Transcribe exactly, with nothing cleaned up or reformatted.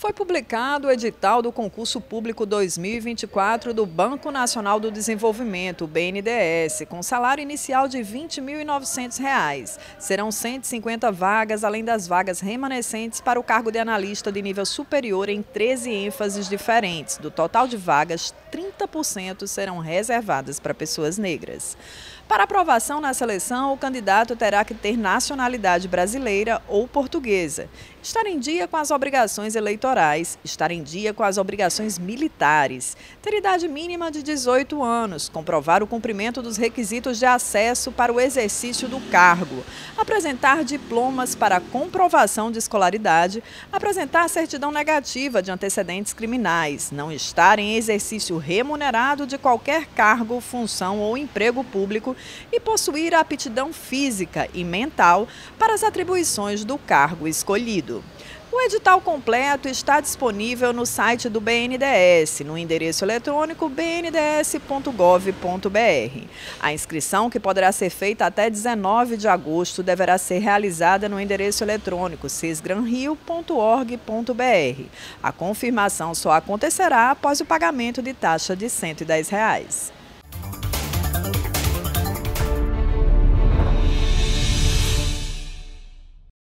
Foi publicado o edital do concurso público dois mil e vinte e quatro do Banco Nacional do Desenvolvimento, o B N D E S, com salário inicial de vinte mil e novecentos reais. Serão cento e cinquenta vagas, além das vagas remanescentes para o cargo de analista de nível superior em treze ênfases diferentes. Do total de vagas, trinta por cento serão reservadas para pessoas negras. Para aprovação na seleção, o candidato terá que ter nacionalidade brasileira ou portuguesa, estar em dia com as obrigações eleitorais, estar em dia com as obrigações militares, ter idade mínima de dezoito anos, comprovar o cumprimento dos requisitos de acesso para o exercício do cargo, apresentar diplomas para comprovação de escolaridade, apresentar certidão negativa de antecedentes criminais, não estar em exercício remunerado de qualquer cargo, função ou emprego público e possuir aptidão física e mental para as atribuições do cargo escolhido. O edital completo está disponível no site do B N D E S, no endereço eletrônico b n d s ponto gov ponto b r. A inscrição, que poderá ser feita até dezenove de agosto, deverá ser realizada no endereço eletrônico sesgranrio ponto org ponto b r. A confirmação só acontecerá após o pagamento de taxa de cento e dez reais.